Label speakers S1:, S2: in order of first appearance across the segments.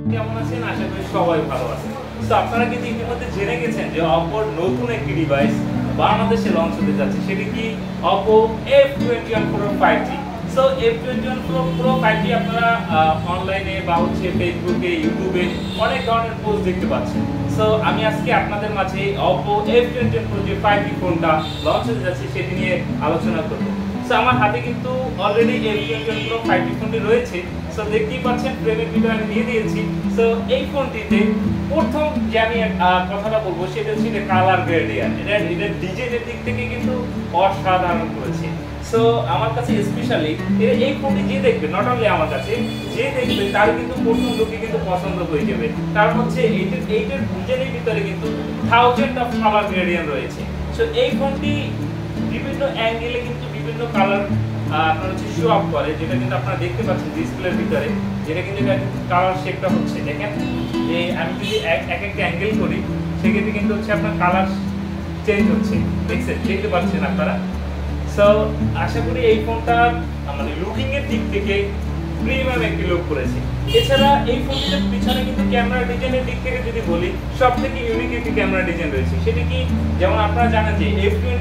S1: কেমন আছেন? আশা করি সবাই ভালো আছেন। তো আপনারা কিন্তু ইতিমধ্যে জেনে গেছেন যে OPPOর নতুন একটি ডিভাইস বাংলাদেশে লঞ্চ হতে যাচ্ছে, সেটি কি OPPO F21 Pro 5G। So F21 Pro 5G আপনারা অনলাইনে বা হচ্ছে ফেসবুকে, ইউটিউবে অনেক ধরনের পোস্ট দেখতে পাচ্ছেন। সো আমি আজকে আপনাদের মাঝে OPPO F21 Pro যে 5G ফোনটা লঞ্চ হতে যাচ্ছে সেটি নিয়ে আলোচনা করব। সো আমার হাতে কিন্তু অলরেডি F21 Pro 5G ফোনটি রয়েছে। সো দেখতেই পাচ্ছেন ফ্রেমের ভিতরে আমি দিয়ে দিয়েছি। সো এই ফোনটিতে প্রথম যে আমি কথাটা বলবো সেটা হচ্ছে যে কালার গ্রেডিয়েন্ট। এটা ডিজাইনের দিক থেকে কিন্তু অসাধারণ করেছে। সো আমার কাছে স্পেশালি এই ফোনটি যে দেখবে, নট অনলি আমার কাছে, যে দেখবে তার কিন্তু প্রথম লোকে কিন্তু পছন্দ হয়ে যাবে। কারণ হচ্ছে এইটার ডিজাইনের ভিতরে কিন্তু থাউজেন্ড অফ কালার গ্রেডিয়েন্ট রয়েছে। সো এই ফোনটি বিভিন্ন অ্যাঙ্গেলে কিন্তু বিভিন্ন কালার আপনার হচ্ছে শো আপ করে, যেটা কিন্তু আপনারা দেখতে পাচ্ছেন ডিসপ্লের ভিতরে, যেটা কিন্তু কালার শেপটা হচ্ছে দেখেন যে আমি যদি একটা অ্যাঙ্গেল করি সেক্ষেত্রে কিন্তু হচ্ছে আপনার কালার চেঞ্জ হচ্ছে, দেখতে পাচ্ছেন আপনারা। সো আশা করি এই ফোনটার মানে লুকিং এর দিক থেকে প্রিমিয়াম একটি লুক করেছে। এছাড়া এই ফোনটির পিছনে কিন্তু ক্যামেরা ডিজাইনের দিক থেকে যদি বলি, সবথেকে ইউনিক একটি ক্যামেরা ডিজাইন রয়েছে। সেটা কি, যেমন আপনারা জানেন যে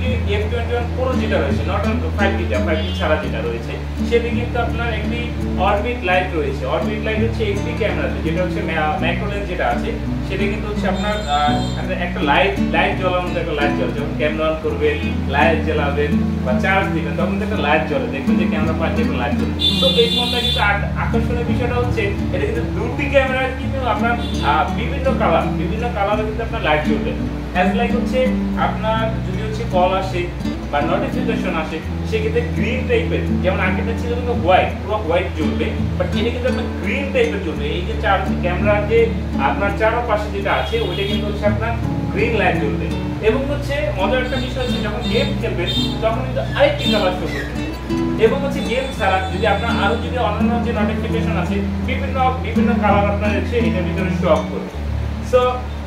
S1: F21 Pro যেটা রয়েছে, নট অনলি 5G ছাড়া যেটা রয়েছে, সেটি কিন্তু আপনার একটি অরবিট লাইট রয়েছে। অরবিট লাইট হচ্ছে একটি ক্যামেরাতে, যেটা হচ্ছে ম্যাক্রো লেন্স যেটা আছে সেটা কিন্তু হচ্ছে আপনার একটা লাইট জ্বলার মধ্যে একটা লাইট জ্বলে। যখন ক্যামেরা অন করবেন, লাইট জ্বালাবেন বা চার্জ দিবেন, তখন একটা লাইট জ্বলে, দেখবেন যে ক্যামেরা পাশে একটা লাইট জ্বলে। তো এই ফোনটা কিন্তু আকর্ষণীয় বিষয়টা হচ্ছে এটা কিন্তু দুটি ক্যামেরার কিন্তু আপনার বিভিন্ন কালারে কিন্তু আপনার লাইট জ্বলবে। অ্যাজ লাইক হচ্ছে আপনার যদি হচ্ছে কল আসে বা নোটিফিকেশন আসে সেক্ষেত্রে গ্রিন টাইপের, যেমন আগেটা ছিল কিন্তু পুরো হোয়াইট জ্বলবে, বাট এটা কিন্তু আপনার গ্রিন টাইপের জ্বলবে। এই যে ক্যামেরার যে আপনার চারপাশে যেটা আছে ওইটা কিন্তু হচ্ছে আপনার গ্রিন লাইট জ্বলবে। এবং হচ্ছে মজার একটা বিষয় হচ্ছে যখন গেম খেলবেন তখন কিন্তু আরেকটি কালার শো করবে। এবং হচ্ছে গেম ছাড়া যদি আপনার আরো যদি অন্যান্য যে নোটিফিকেশন আছে বিভিন্ন কালার আপনার হচ্ছে এটার ভিতরে শো আপ করবে। সো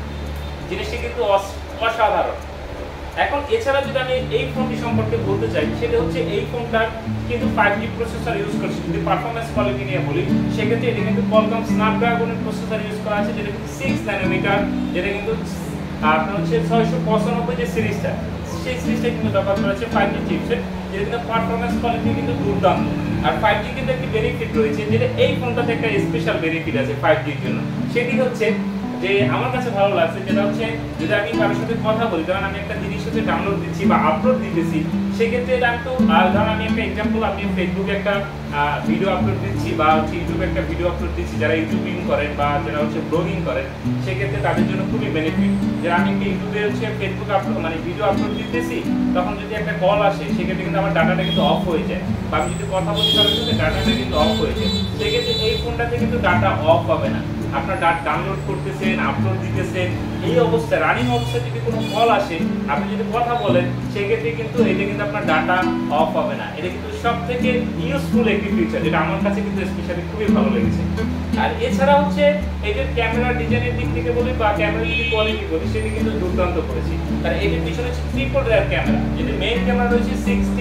S1: জিনিসটি কিন্তু অসাধারণ। এখন এছাড়া যদি আমি এই ফোনটি সম্পর্কে বলতে চাই, সেটা হচ্ছে এই ফোনটার কিন্তু 5G প্রসেসর ইউজ করছে। যদি পারফরম্যান্স কোয়ালিটি নিয়ে বলি সেক্ষেত্রে এটা কিন্তু Qualcomm Snapdragon প্রসেসর ইউজ করা আছে, যেটা কিন্তু 6 ন্যানোমিটার, যেটা কিন্তু আপনার হচ্ছে 695 যে সিরিজটা, সেই সিরিজটা কিন্তু ব্যবহার করা হচ্ছে 5G চিপসেট, যেটা কিন্তু পারফরম্যান্স কোয়ালিটি কিন্তু দুর্দান্ত। আর 5G কিন্তু একটি বেনিফিট রয়েছে, যেটা এই ফোনটাতে একটা স্পেশাল বেনিফিট আছে 5Gর জন্য। সেটি হচ্ছে যে আমার কাছে ভালো লাগছে, যেটা হচ্ছে যদি আমি কারোর সাথে কথা বলি, কারণ আমি একটা জিনিস হচ্ছে ডাউনলোড দিচ্ছি বা আপলোড দিতেছি, সেক্ষেত্রে এটা একটু ধরুন আমি একটা এক্সাম্পল, আপনি ফেসবুকে একটা ভিডিও আপলোড দিচ্ছি বা হচ্ছে ইউটিউবে একটা ভিডিও আপলোড দিচ্ছি, যারা ইউটিউবিং করেন বা যারা হচ্ছে ব্লগিং করেন, সেক্ষেত্রে তাদের জন্য খুবই বেনিফিট। যে আমি একটা ইউটিউবে হচ্ছে ফেসবুক আপলোড মানে ভিডিও আপলোড দিতেছি, তখন যদি একটা কল আসে সেক্ষেত্রে কিন্তু আমার ডাটাটা কিন্তু অফ হয়ে যায়, বা আমি যদি কথা বলতে পারি ডাটাটা কিন্তু অফ হয়ে যায়। সেক্ষেত্রে এই ফোনটাতে কিন্তু ডাটা অফ হবে না। আপনার ডাউনলোড করতেছেন, আপলোড দিতেছেন, এই অবস্থায় রানিং অবস্থায় যদি কোনো কল আসে, আপনি যদি কথা বলেন, সেক্ষেত্রে কিন্তু এটা কিন্তু আপনার ডাটা অফ হবে না। এটা কিন্তু সবথেকে ইউজফুল একটি ফিচার, যেটা আমার কাছে কিন্তু স্পেশালি খুবই ভালো লেগেছে। আর এছাড়া হচ্ছে এটার ক্যামেরা ডিজাইনের দিক থেকে বলি বা ক্যামেরার যদি কোয়ালিটি বলি, সেটি কিন্তু দুর্দান্ত করেছি। আর এটার পিছনে হচ্ছে ট্রিপল রেয়ার ক্যামেরা, যেটি মেইন ক্যামেরা রয়েছে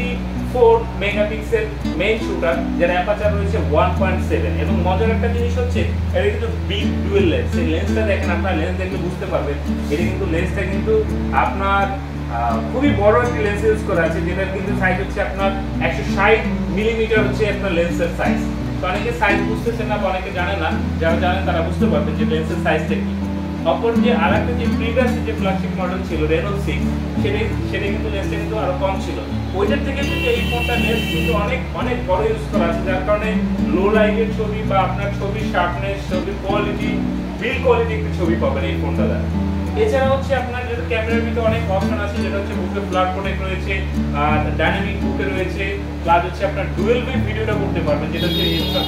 S1: 64 মেগাপিক্সেল মেইন শুটার, যার অ্যাপারচার রয়েছে 1.7। এবং মজার একটা জিনিস হচ্ছে এটা কিন্তু বিগ ডুয়েল লেন্স। এই লেন্সটা দেখেন, আপনার লেন্স দেখলে বুঝতে পারবেন এটা কিন্তু লেন্সটা কিন্তু আপনার খুবই বড় একটি লেন্স ইউজ করা আছে, যেটা কিন্তু সাইজ হচ্ছে আপনার 160 মিলিমিটার হচ্ছে আপনার লেন্সের সাইজ। তো অনেকে সাইজ বুঝতেছেন না বা অনেকে জানে না, যারা জানেন তারা বুঝতে পারবেন যে লেন্সের সাইজটা কি। অপর যে আরেকটা যে প্রিভিয়াস যে ফ্ল্যাগশিপ মডেল ছিল Nano 6, সেটা কিন্তু লেন্সটা কিন্তু আরো কম ছিল। ওইটার থেকে কিন্তু এই ফোনটা লেন্স কিন্তু অনেক বড় ইউজ করা আছে, যার কারণে লো লাইটের ছবি বা আপনার ছবির শার্পনেস, ছবির কোয়ালিটি, বিল্ড কোয়ালিটি একটু ছবি পাবেন এই ফোনটা দ্বারা। এছাড়া হচ্ছে আপনার যেটা ক্যামেরার ভিতরে অনেক অপশন আছে, যেটা হচ্ছে বুকে ফ্ল্যাট প্রোটেক্ট রয়েছে, ডাইনামিক বুকে রয়েছে, প্লাস হচ্ছে আপনার ডুয়েল ভিউ ভিডিওটা করতে পারবেন, যেটা হচ্ছে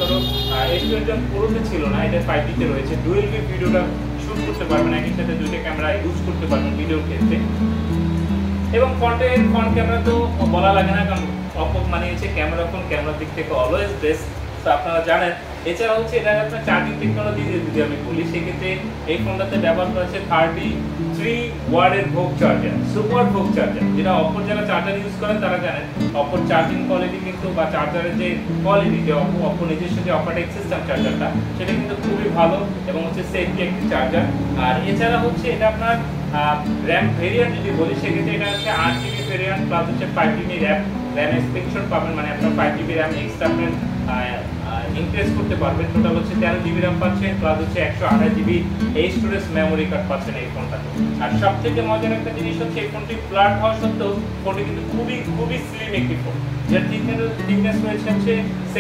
S1: F21 Pro-তে ছিল না, এটা 5G-তে রয়েছে। ডুয়েল ভিউ ভিডিওটা শুট করতে পারবেন, একই সাথে দুইটা ক্যামেরা ইউজ করতে পারবেন ভিডিওর ক্ষেত্রে। এবং ফ্রন্ট ক্যামেরা তো বলা লাগে না, কারণ OPPO মানে হচ্ছে ক্যামেরার দিক থেকে অলওয়েজ বেস্ট। তো আপনারা জানেন। এছাড়া হচ্ছে এটা আপনার চার্জিং টেকনোলজি যদি আমি বলি, সেক্ষেত্রে এই ফোনটাতে ব্যবহার করা হচ্ছে 33 ওয়াটের ভোক চার্জার, সুপার ভোক চার্জার, যেটা অপর যারা চার্জার ইউজ করেন তারা জানেন অপর চার্জিং কোয়ালিটি কিন্তু বা চার্জারের যে কোয়ালিটি, যে অপর নিজস্ব যে অপারেটিং সিস্টেম চার্জারটা, সেটা কিন্তু খুবই ভালো এবং হচ্ছে সেফটি একটি চার্জার। আর এছাড়া হচ্ছে এটা আপনার র্যাম ভেরিয়েন্ট যদি বলি, সেক্ষেত্রে এটা হচ্ছে 8GB ভেরিয়েন্ট প্লাস হচ্ছে 5GB র্যাম এক্সটেনশন পাবেন, মানে আপনার 5GB র্যাম এক্সট্রা আপনার ইনক্রিজ করতে পারবেন। টোটাল হচ্ছে 13GB র্যাম পাচ্ছেন, প্লাস হচ্ছে 128GB এই স্টোরেজ মেমোরি কার্ড পাচ্ছেন এই ফোনটাতে। আর সবথেকে মজার একটা জিনিস হচ্ছে এই ফোনটি ফ্ল্যাট হওয়া সত্ত্বেও ফোনটি কিন্তু খুবই স্লিম একটি ফোন, যার থিকনেস রয়েছে হচ্ছে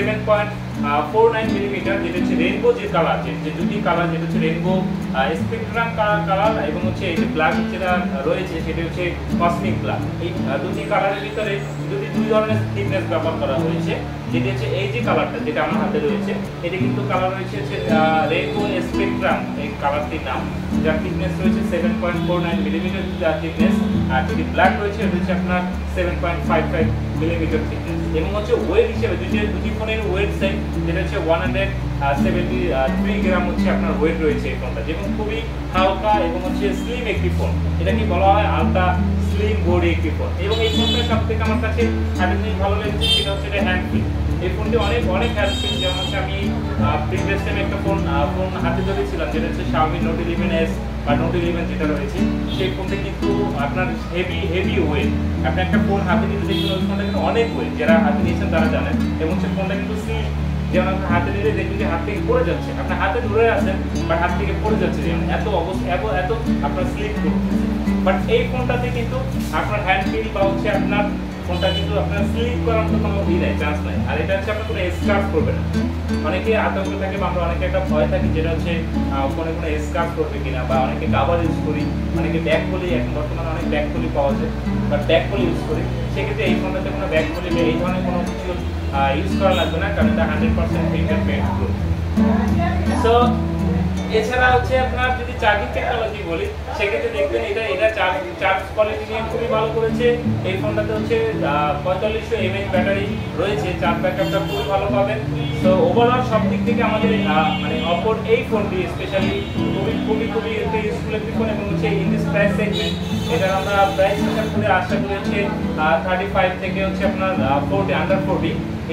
S1: 7.49 মিলিমিটার, যেটা হচ্ছে রেইনবো যে কালার, যে দুটি কালার, যেটা হচ্ছে রেইনবো স্পেকট্রাম কালার এবং হচ্ছে এই যে ব্ল্যাক যেটা রয়েছে সেটা হচ্ছে কসমিক ব্ল্যাক। এই দুটি কালারের ভিতরে দুই ধরনের থিকনেস ব্যবহার করা হয়েছে, যেটি হচ্ছে এই যে কালারটা যেটা আমার হাতে রয়েছে, এটি কিন্তু কালার রয়েছে হচ্ছে রেইনবো স্পেকট্রাম এই কালারটির নাম, যার থিকনেস রয়েছে 7.49 মিলিমিটার থিকনেস। আর যেটি ব্ল্যাক রয়েছে এটা হচ্ছে আপনার 7.55 মিলিমিটার থিকনেস। এবং হচ্ছে ওয়েট হিসেবে দুটি ফোনের ওয়েট সেম, যেটা হচ্ছে 173 গ্রাম হচ্ছে আপনার ওয়েট রয়েছে এই ফোনটা, যেমন খুবই হালকা এবং হচ্ছে স্লিম একটি ফোন। এটা কি বলা হয় আলট্রা স্লিম বডি একটি ফোন। এবং এই ফোনটা সবথেকে আমার কাছে একটা জিনিস ভালো লেগেছে, সেটা হচ্ছে এটা হ্যান্ড ফ্রি। এই ফোনটি অনেক হ্যান্ড ফ্রি। যেমন হচ্ছে আমি প্রিভিয়াস টাইমে একটা ফোন হাতে ধরেছিলাম, যেটা হচ্ছে Xiaomi Note 11s বা Note 11 যেটা রয়েছে, সেই ফোনটা কিন্তু আপনার হেভি ওয়েট। আপনি একটা ফোন হাতে নিতে দেখবেন ওই ফোনটা কিন্তু অনেক ওয়েট, যারা হাতে নিয়েছেন তারা জানেন। এবং সেই ফোনটা কিন্তু স্লিম, যেমন আপনার হাতে নিলে দেখবেন যে হাত থেকে পড়ে যাচ্ছে, আপনার হাতে ধরে আছেন বাট হাত থেকে পড়ে যাচ্ছে, যেমন এত অবস্থা এত আপনার স্লিপ করতেছে। বাট এই ফোনটাতে কিন্তু আপনার হ্যান্ড ফিল বা হচ্ছে আপনার ফোনটা কিন্তু আপনার স্লিপ করার মতো কোনো চান্স নাই। আর এটা হচ্ছে আপনার কোনো স্ক্র্যাচ করবে না। অনেকে আতঙ্ক থাকে বা আমরা অনেকে একটা ভয় থাকি, যেটা হচ্ছে ফোনে কোনো স্ক্র্যাচ করবে কিনা, বা অনেকে কাভার ইউজ করি, অনেকে ব্যাক পলি, এখন বর্তমানে অনেক ব্যাক পলি পাওয়া যায়, বা ব্যাক পলি ইউজ করি। সেক্ষেত্রে এই ফোনটাতে কোনো ব্যাক পলি বা এই ধরনের কোনো কিছু ইউজ করা লাগবে না, কারণ এটা 100% ফিঙ্গারপ্রিন্ট প্রুফ। সো এছাড়া হচ্ছে আপনার যদি চার্জিং টেকনোলজি বলি, সেক্ষেত্রে দেখবেন এটা চার্জ কোয়ালিটি নিয়ে খুবই ভালো করেছে। এই ফোনটাতে হচ্ছে 4500 mAh ব্যাটারি রয়েছে, চার্জ ব্যাকআপটা খুবই ভালো পাবেন। তো ওভারঅল সব দিক থেকে আমাদের মানে অপর এই ফোনটি স্পেশালি খুবই একটা ইউজফুল একটি ফোন। এবং হচ্ছে ইন দিস প্রাইস সেগমেন্ট এটা আমরা প্রাইস হিসাব করে আশা করি হচ্ছে 35 থেকে হচ্ছে আপনার 40 আন্ডার 40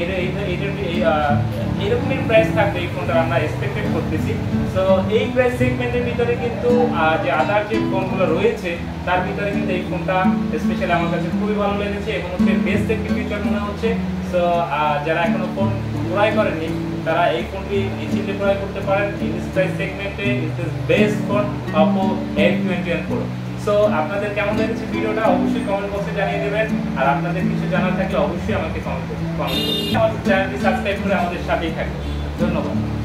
S1: এরকমের প্রাইস থাকবে এই ফোনটা আমরা এক্সপেক্টেড করতেছি। সো এই প্রাইস সেগমেন্টের ভিতরে কিন্তু যে আদার যে ফোনগুলো রয়েছে তার ভিতরে কিন্তু এই ফোনটা স্পেশালি আমার কাছে খুবই ভালো লেগেছে এবং হচ্ছে বেস্ট একটি ফিচার মনে হচ্ছে। সো যারা এখনো ফোন ক্রয় করেননি তারা এই ফোনটি নিশ্চিন্তে ক্রয় করতে পারেন। ইন দিস প্রাইস সেগমেন্টে it is best phone OPPO F21 Pro। So আপনাদের কেমন লেগেছে ভিডিওটা অবশ্যই কমেন্ট বক্সে জানিয়ে দেবেন। আর আপনাদের কিছু জানার থাকলে অবশ্যই আমাকে কমেন্ট করুন। আমাদের চ্যানেলটি সাবস্ক্রাইব করে আমাদের সাথেই থাকবেন। ধন্যবাদ।